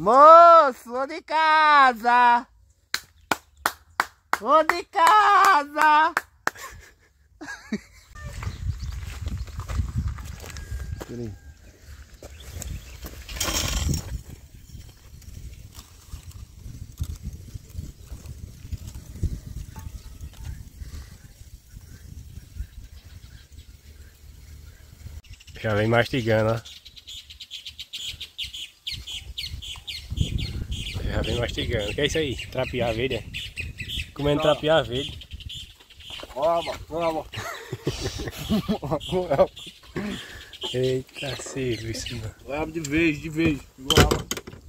Moço, vou de casa! Vou de casa! Peraí. Já vem mastigando, ó. Já vem mastigando. O que é isso aí? Trapiá verde, é? Comendo trapiá verde. Vamos. Eita, serviço, mano. Leva de vez. Igual.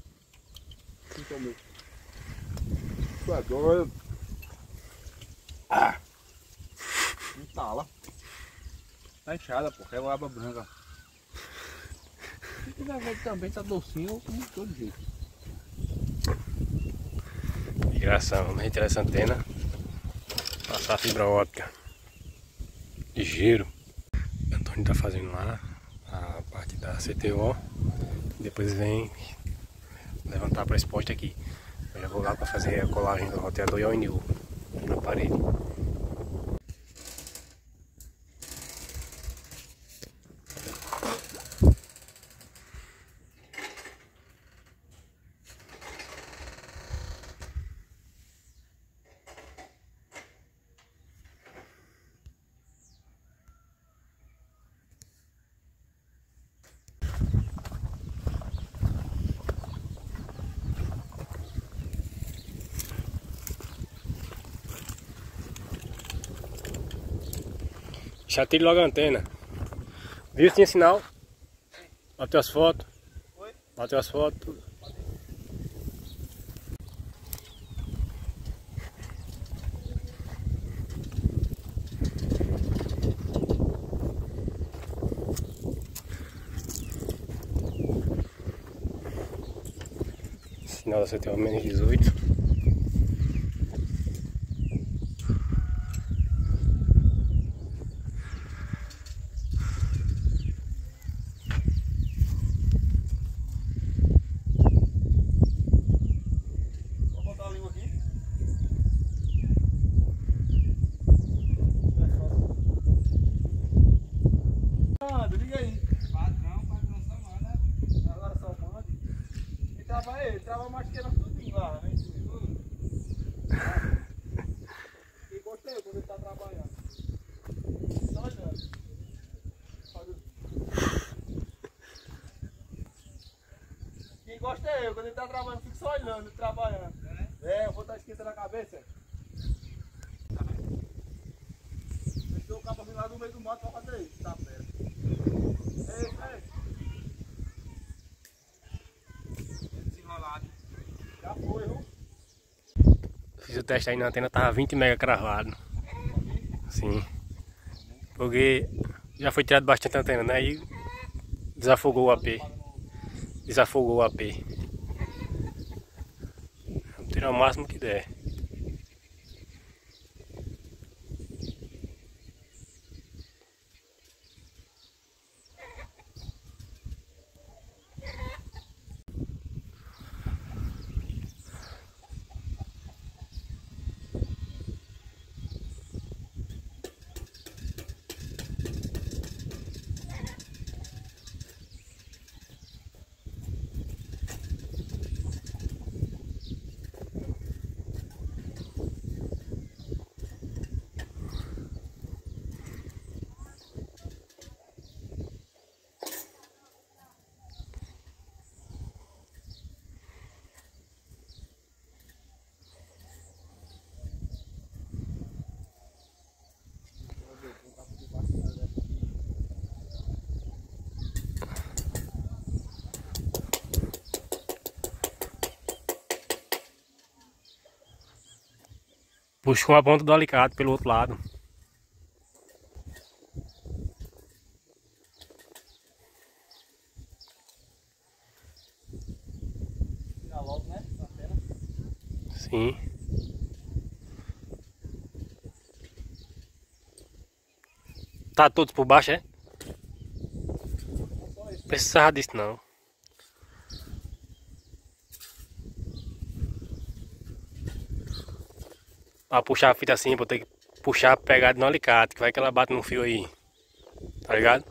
Tu é doido. Não tala. Tá inchada, pô. É aba branca. Se quiser ver também, tá docinho, como de todo jeito. Migração, vamos retirar essa antena. Passar a fibra óptica. Ligeiro. O Antônio tá fazendo lá a parte da CTO. Depois vem levantar para esse poste aqui. Eu já vou lá para fazer a colagem do roteador e a ONU na parede. Já tire logo a antena. Viu se tinha sinal? Bateu as fotos. Bateu as fotos, tudo. Sinal da CTO menos 18. Liga aí. Patrão só manda. Agora só manda. Ele trava mais que era tudinho lá, né? E gostei quando ele tá trabalhando. Só olhando. Quem gosta é eu, quando ele tá trabalhando, fico só olhando, trabalhando. É, eu vou estar esquentando a cabeça. Deixou o cabo vir lá no meio do mato pra fazer isso, tá perto. Ei. Desenrolado. Já foi, viu? Fiz o teste aí na antena, tava 20 mega cravado. Sim. Porque já foi tirado bastante antena, né? Aí desafogou o AP. Vamos tirar o máximo que der. Puxou a ponta do alicate pelo outro lado. Tirar logo, né? Sim. Tá todos por baixo, é? Precisava disso não. Pra puxar a fita assim, vou ter que puxar pegada no alicate, que vai que ela bate no fio aí. Tá ligado?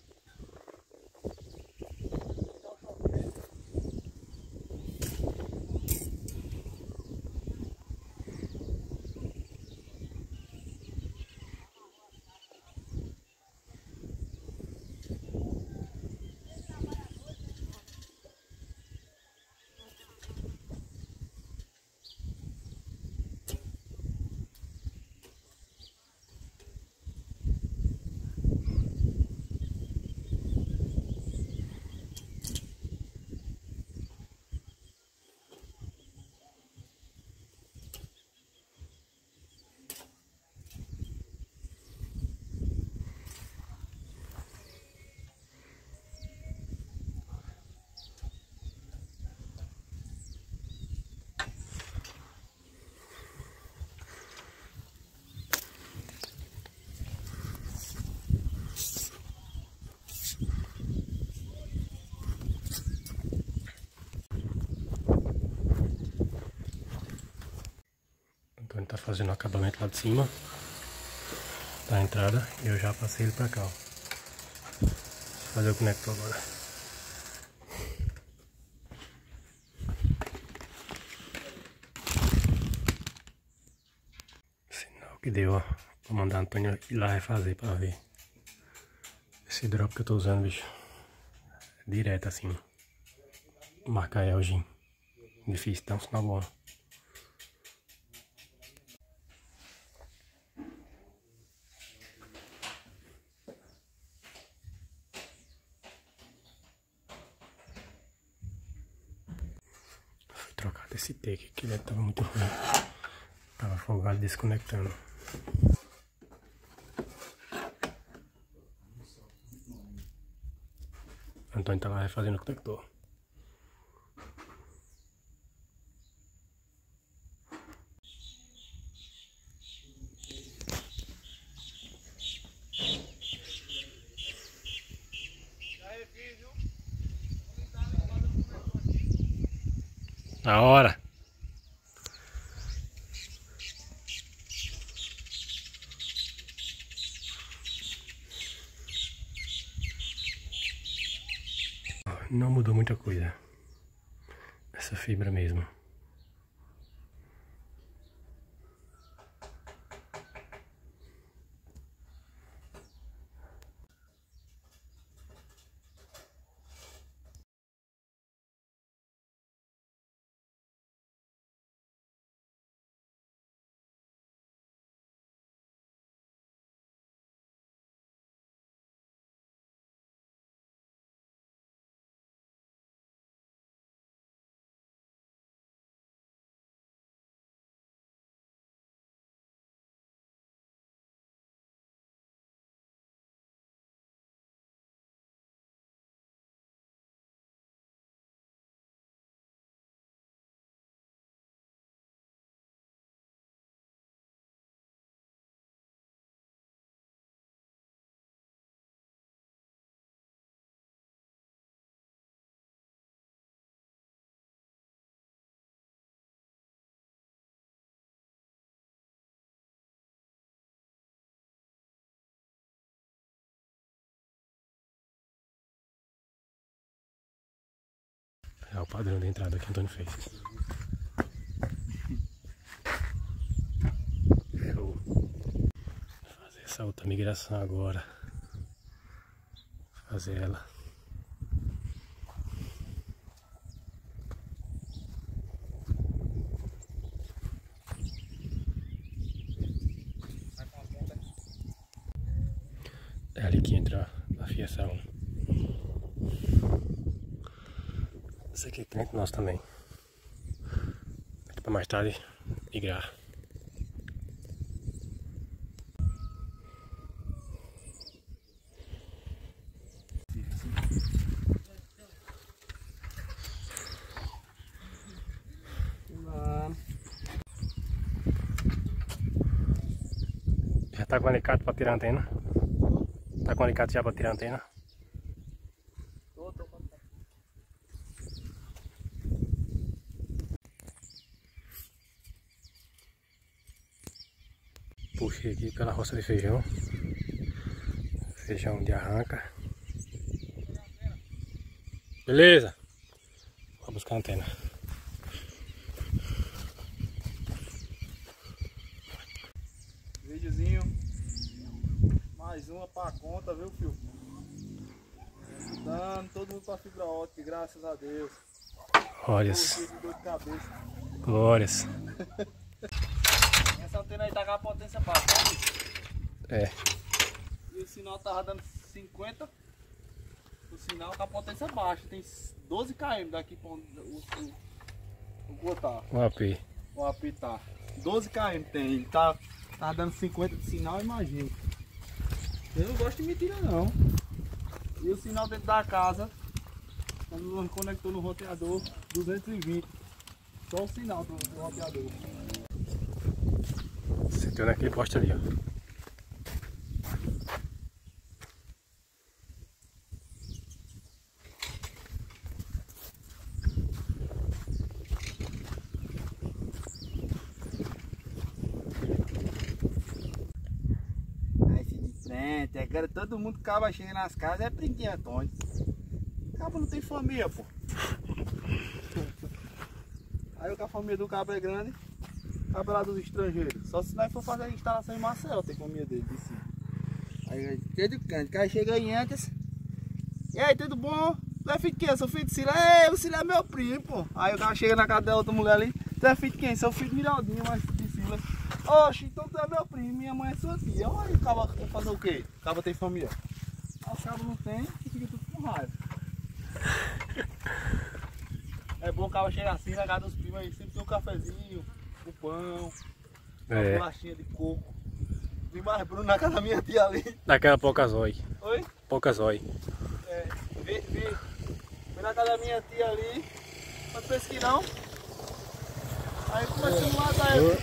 Então ele tá fazendo o acabamento lá de cima da entrada e eu já passei ele pra cá, ó. Vou fazer o conector agora. Sinal que deu, ó. Vou mandar a Antônio ir lá refazer pra ver. Esse drop que eu tô usando, bicho, é direto assim. Marca Elgin. Difícil, tá um sinal bom. Fui trocar desse take aqui, ele tava muito ruim. Tava folgado desconectando. O Antônio tá lá refazendo o conector. Na hora. Não mudou muita coisa. Essa fibra mesmo. É o padrão da entrada que o Antônio fez. Show. Vou fazer essa outra migração agora. Vou fazer ela. É ali que entra a fiação. Esse aqui é cliente nosso também. Aqui pra mais tarde migrar. Já tá com o alicate pra tirar a antena? Tá com o alicate já pra tirar a antena? puxei aqui pela roça de feijão. Feijão de arranca. Beleza? Vou buscar a antena. Videozinho. Mais uma pra conta, viu, filho? Dando todo mundo pra fibra ótica, graças a Deus. Glórias. Dor de cabeça. Glórias. Essa antena aí tá com a potência baixa, sabe? É. E o sinal tava dando 50. O sinal com a potência baixa. Tem 12 km daqui pra onde o botar. O AP. O AP tá. 12 km tem. Ele tá dando 50 de sinal, imagina. Eu não gosto de mentira não. E o sinal dentro da casa, quando conectou no roteador, 220. Só o sinal do roteador. Você tem naquele poste ali, ó. Aí se de frente, agora todo mundo acaba chegando nas casas, é brinquinho Antônio. Cabo não tem família, pô. Aí o família do cabo é grande, cabo lá dos estrangeiros. Só se nós for fazer a instalação em Marcelo, tem família dele de cima. Aí desde o canto, o cara chega aí antes. E aí, tudo bom? Tu é filho de quem? Sou filho de Sila. Ei, o Sila é meu primo, pô. Aí o cara chega na casa da outra mulher ali. Tu é filho de quem? Sou filho de Miraldinho, mas de Sila. Oxe, então tu é meu primo, minha mãe é sua tia. Olha, o cara vai fazer o quê? O cara tem família. Aí o cara não tem, fica tudo com raiva. É bom o cara chegar assim na casa dos primos aí, sempre tem um cafezinho, um pão, uma bolachinha de coco. Vi mais Bruno na casa da minha tia ali. Daquela Pocazói. Oi? Pocazói. É, vi na casa da minha tia ali, mas pensa que não. Aí começamos lá, tá aí,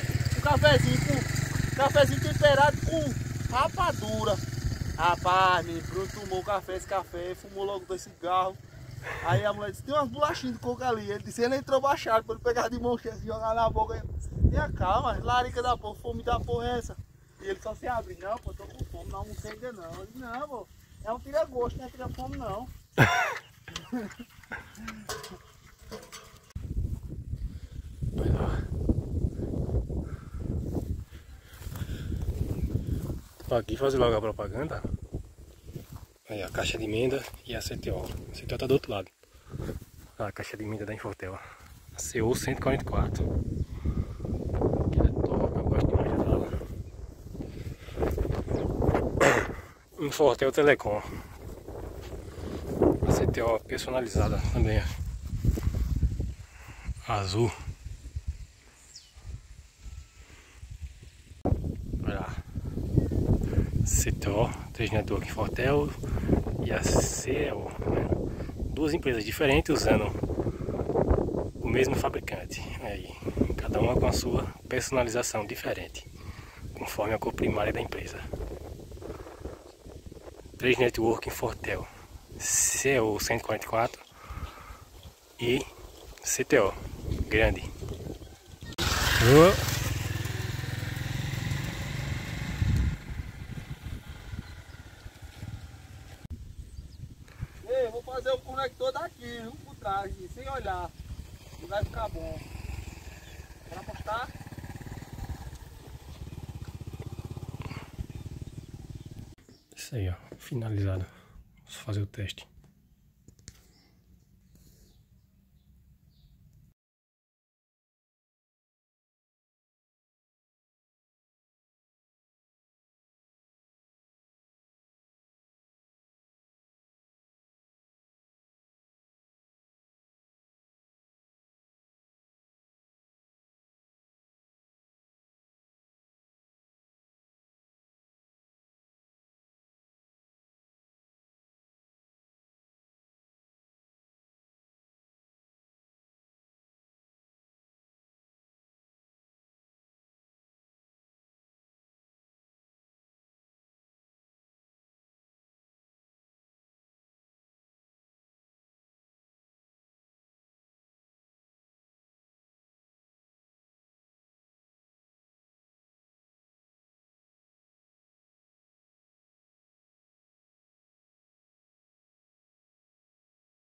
um cafezinho temperado com rapadura. Rapaz, meu Bruno tomou café, esse café, fumou logo 2 cigarros. Aí a mulher disse, tem umas bolachinhas de coco ali. Ele disse, ele entrou baixado, para ele pegar de mão cheia e jogar na boca. Tenha calma, larica da porra, fome da porra é essa. E ele só se abre, não, pô, tô com fome, não almocei ainda não. Eu disse, não, pô, é um tira-gosto, não é tira-fome não. Aqui fazer logo a propaganda. Aí a caixa de emenda e a CTO. A CTO tá do outro lado. A caixa de emenda da Infortel. A CO 144. Que é top, eu gosto demais dela. Infortel Telecom. A CTO personalizada também. Azul. Olha lá. CTO, 3 Network Infortel e a CO, né? Duas empresas diferentes usando o mesmo fabricante. Aí, cada uma com a sua personalização diferente, conforme a cor primária da empresa. 3 Network Infortel, CO 144 e CTO, grande. Ei, vou fazer o conector daqui, viu, por trás, sem olhar. Não vai ficar bom. Bora apostar? Isso aí, ó, finalizado. Vamos fazer o teste.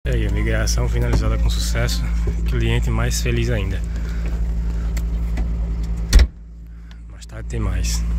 E aí, a migração finalizada com sucesso, cliente mais feliz ainda. Mais tarde tem mais.